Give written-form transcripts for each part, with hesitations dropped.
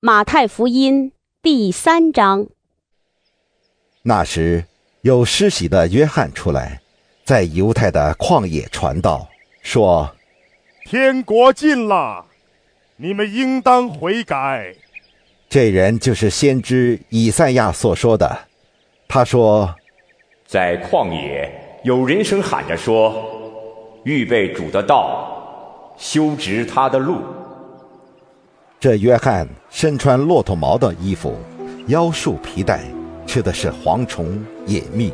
马太福音第3章。 那时，有施洗的约翰出来，在犹太的旷野传道，说： 天国近了，你们应当悔改。 这人就是先知以赛亚所说的。他说： 在旷野有人声喊着说，预备主的道，修直他的路。 这约翰身穿骆驼毛的衣服，腰束皮带，吃的是蝗虫野蜜。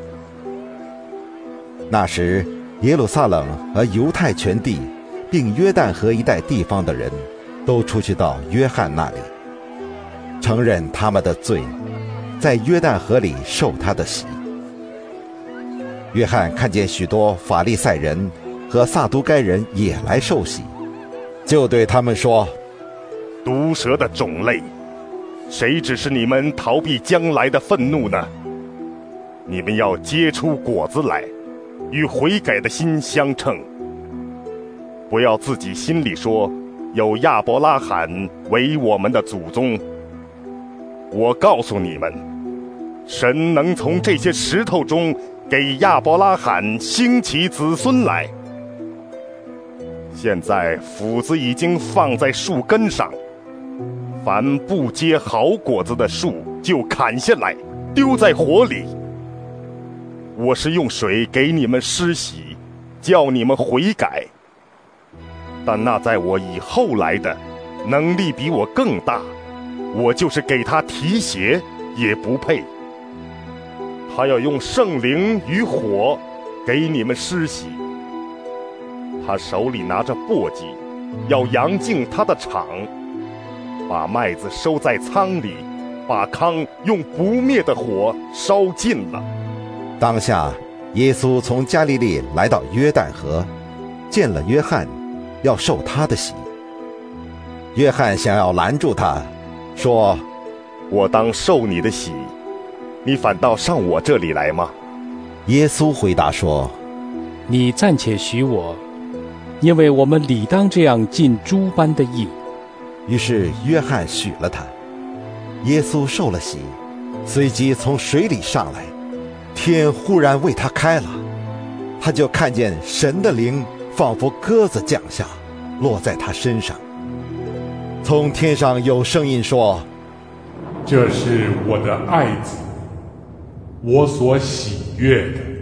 那时耶路撒冷和犹太全地并约旦河一带地方的人都出去到约翰那里，承认他们的罪，在约旦河里受他的洗。约翰看见许多法利赛人和撒都该人也来受洗，就对他们说： 毒蛇的种类，谁指示你们逃避将来的愤怒呢？你们要结出果子来，与悔改的心相称。不要自己心里说，有亚伯拉罕为我们的祖宗。我告诉你们，神能从这些石头中给亚伯拉罕兴起子孙来。现在斧子已经放在树根上，凡不结好果子的树就砍下来，丢在火里。我是用水给你们施洗，叫你们悔改。但那在我以后来的，能力比我更大，我就是给他提鞋也不配。他要用圣灵与火给你们施洗。他手里拿着簸箕，要扬净他的场，把麦子收在仓里，把糠用不灭的火烧尽了。 当下耶稣从加利利来到约旦河，见了约翰，要受他的洗。约翰想要拦住他，说： 我当受你的洗，你反倒上我这里来吗？ 耶稣回答说： 你暂且许我，因为我们理当这样尽诸般的义。 于是约翰许了他。耶稣受了洗，随即从水里上来，天忽然为他开了，他就看见神的灵仿佛鸽子降下，落在他身上。从天上有声音说： 这是我的爱子，我所喜悦的。